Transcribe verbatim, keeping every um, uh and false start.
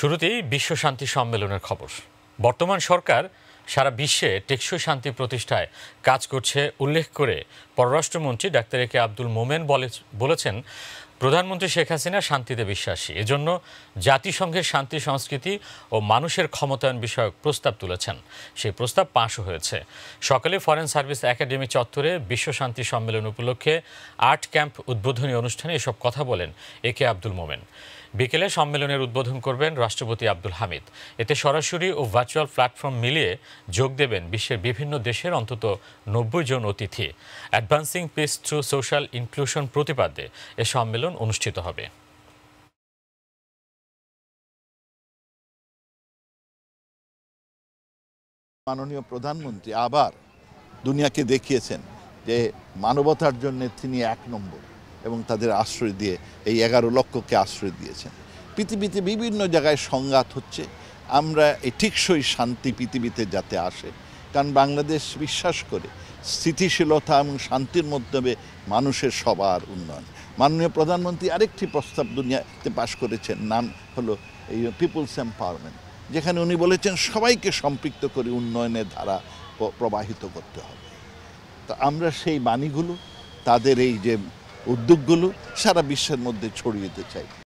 শুরুতেই বিশ্ব শান্তি সম্মেলনের খবর। বর্তমান সরকার সারা বিশ্বে টেকসই শান্তি প্রতিষ্ঠায় কাজ করছে উল্লেখ করে পররাষ্ট্রমন্ত্রী ডাক্তার এ কে আব্দুল মোমেন বলেছেন, প্রধানমন্ত্রী শেখ হাসিনা শান্তিতে বিশ্বাসী, এজন্য জাতিসংঘের শান্তি সংস্কৃতি ও মানুষের ক্ষমতায়ন বিষয়ক প্রস্তাব তুলেছেন। সেই প্রস্তাব পাশও হয়েছে। সকালে ফরেন সার্ভিস একাডেমি চত্বরে বিশ্ব শান্তি সম্মেলন উপলক্ষে আর্ট ক্যাম্প উদ্বোধনী অনুষ্ঠানে এসব কথা বলেন এ কে আব্দুল মোমেন। বিকেলে সম্মেলনের উদ্বোধন করবেন রাষ্ট্রপতি আব্দুল হামিদ। এতে সরাসরি ও ভার্চুয়াল প্ল্যাটফর্ম মিলিয়ে যোগ দেবেন বিশ্বের বিভিন্ন দেশের অন্তত নব্বই জন অতিথি। Advancing peace through social inclusion প্রতিপাদ্যে এ সম্মেলন অনুষ্ঠিত হবে। মাননীয় প্রধানমন্ত্রী আবার দুনিয়াকে দেখিয়েছেন যে মানবতার জন্য তিনি এক নম্বর এবং তাদের আশ্রয় দিয়ে এই এগারো লক্ষকে আশ্রয় দিয়েছেন। পৃথিবীতে বিভিন্ন জায়গায় সংঘাত হচ্ছে, আমরা এই টেকসই শান্তি পৃথিবীতে যাতে আসে, কারণ বাংলাদেশ বিশ্বাস করে স্থিতিশীলতা এবং শান্তির মাধ্যমে মানুষের সবার উন্নয়ন। মাননীয় প্রধানমন্ত্রী আরেকটি প্রস্তাব দুনিয়াতে পাশ করেছেন, নাম হলো এই পিপলস এম্পাওয়ারমেন্ট, যেখানে উনি বলেছেন সবাইকে সম্পৃক্ত করে উন্নয়নের ধারা প্রবাহিত করতে হবে। তো আমরা সেই বাণীগুলো, তাদের এই যে উদ্যোগগুলো সারা বিশ্বের মধ্যে ছড়িয়ে দিতে চাই।